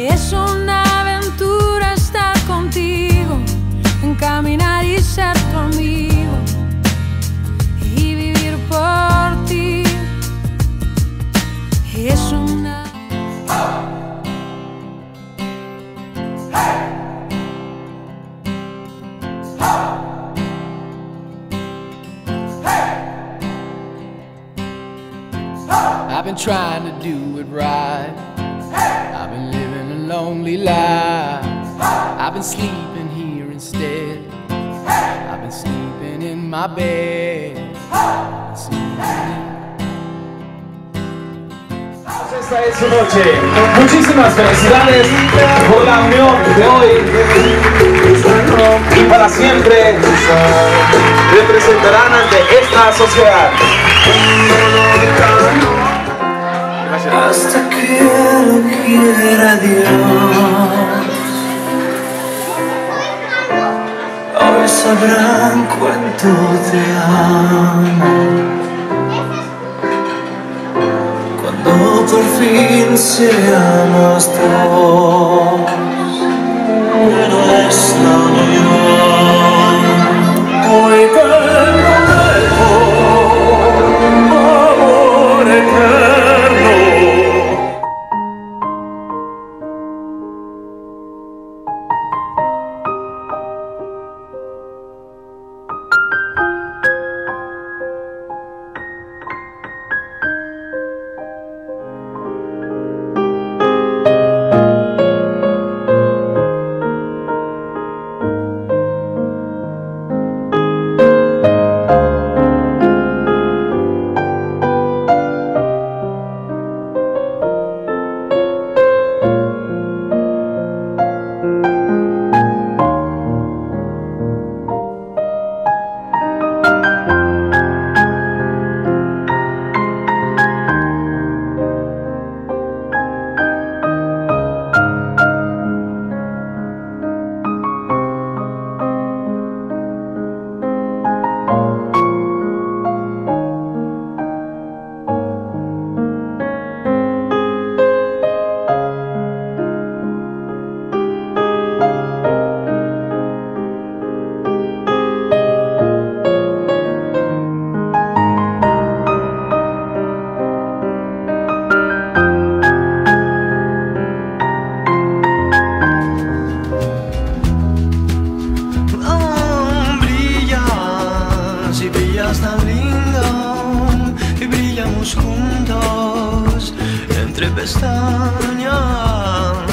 Es una aventura estar contigo, caminar y ser tu amigo y vivir por ti. Es una... I've been trying to do it right. I've been living a lonely life. I've been sleeping here instead. I've been sleeping in my bed. Esta es su noche. Muchísimas felicidades por la unión de hoy y para siempre representarán ante esta sociedad. Gracias. Hasta que lo quiera Dios, hoy sabrán cuánto te amo. Cuando por fin seamos dos, pero es la unión. Hoy te prometo amor eterno. Tan lindo y brillamos juntos entre pestañas.